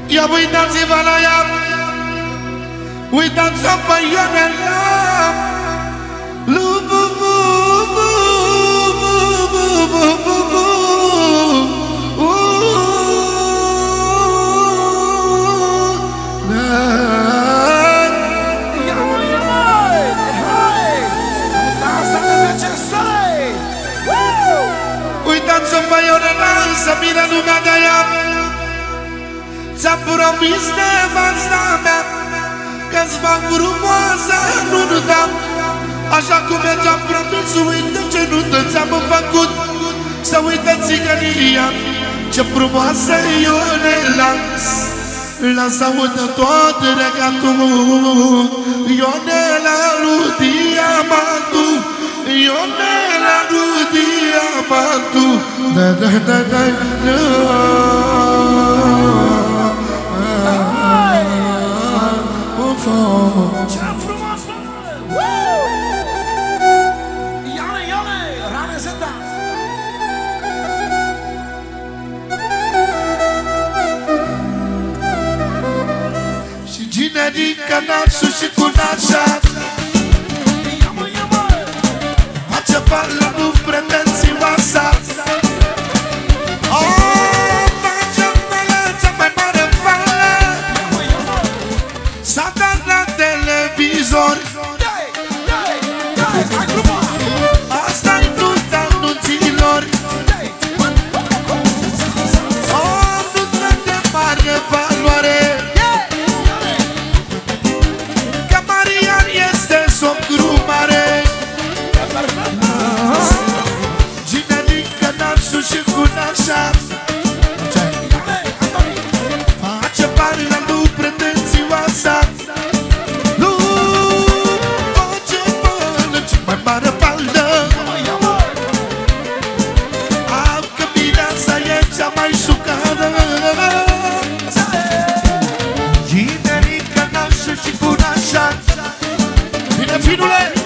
Ia uitați-vă la ea, uitați-o pe Ionela. Uitați-o pe Ionela, să vină lumea de ea. Ți-am promis nevasta mea că-ți fac frumoasă nuntă, așa cum ți-am promis. Uite ce nuntă ți-am făcut, să uită țigănia. Ce frumoasă e Ionela, lasă audă tot regatul. Ionela lui diamantul, Ionela lui diamantul. Da, da, da, da, da. Ce-am frumos, mă! Ione, Ione, rane se da! Și ginerica nasul și cu nașa, Ia-mă, ia-mă! face fală, nu pretențioasa. S-a dat la televizor, asta-i nunta anunților. O nuntă de mare valoare, că Marian este socru mare. Ginerica nasul și cu nașa, face fală, nu pretențioasa. Ginerica nașă și cu nașa. Bine, finule!